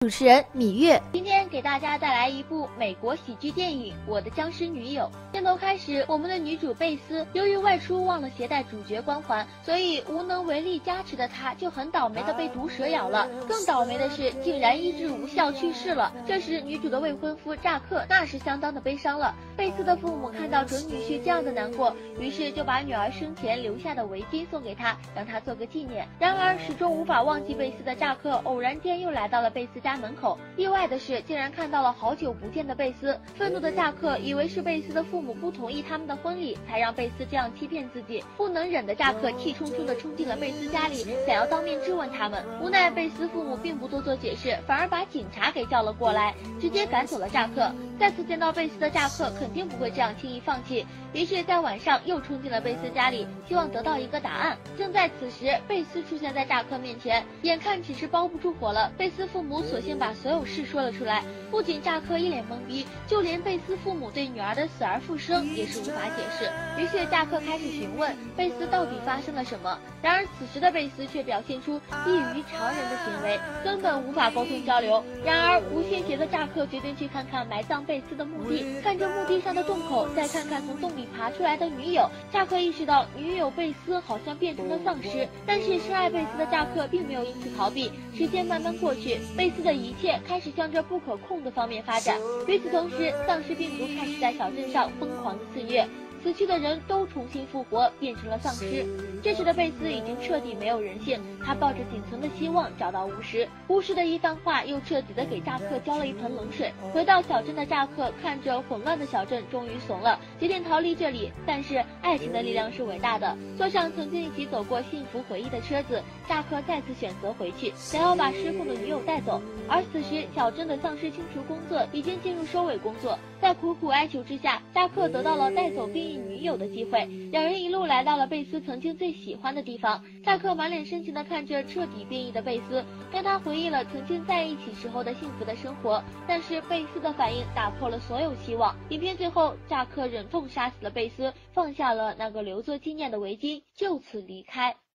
主持人芈月今天给大家带来一部美国喜剧电影《我的僵尸女友》。片头开始，我们的女主贝斯由于外出忘了携带主角光环，所以无能为力加持的她就很倒霉的被毒蛇咬了。更倒霉的是，竟然医治无效去世了。这时，女主的未婚夫扎克那是相当的悲伤了。贝斯的父母看到准女婿这样的难过，于是就把女儿生前留下的围巾送给她，让她做个纪念。然而，始终无法忘记贝斯的扎克偶然间又来到了贝斯家门口，意外的是，竟然看到了好久不见的贝斯。愤怒的扎克以为是贝斯的父母不同意他们的婚礼，才让贝斯这样欺骗自己。不能忍的扎克气冲冲地冲进了贝斯家里，想要当面质问他们。无奈贝斯父母并不多做解释，反而把警察给叫了过来，直接赶走了扎克。再次见到贝斯的扎克肯定不会这样轻易放弃，于是在晚上又冲进了贝斯家里，希望得到一个答案。正在此时，贝斯出现在扎克面前，眼看只是包不住火了，贝斯父母索性把所有事说了出来。不仅扎克一脸懵逼，就连贝斯父母对女儿的死而复生也是无法解释。于是扎克开始询问贝斯到底发生了什么。然而此时的贝斯却表现出异于常人的行为，根本无法沟通交流。然而无限邪的扎克决定去看看埋葬贝斯的墓地，看着墓地上的洞口，再看看从洞里爬出来的女友。扎克意识到女友贝斯好像变成了丧尸，但是深爱贝斯的扎克并没有因此逃避。时间慢慢过去，贝斯的一切开始向着不可控的方面发展。与此同时，丧尸病毒开始在小镇上疯狂的肆虐，死去的人都重新复活，变成了丧尸。这时的贝斯已经彻底没有人性，他抱着仅存的希望找到巫师。巫师的一番话又彻底的给扎克浇了一盆冷水。回到小镇的扎克看着混乱的小镇，终于怂了，决定逃离这里。但是爱情的力量是伟大的，坐上曾经一起走过幸福回忆的车子，扎克再次选择回去，想要把失控的女友带走。而此时小镇的丧尸清除工作已经进入收尾工作，在苦苦哀求之下，扎克得到了带走变异女友的机会。两人一路来到了贝斯曾经最喜欢的地方，扎克满脸深情地看着彻底变异的贝斯，让他回忆了曾经在一起时候的幸福的生活。但是贝斯的反应打破了所有希望。影片最后，扎克忍痛杀死了贝斯，放下了那个留作纪念的围巾，就此离开。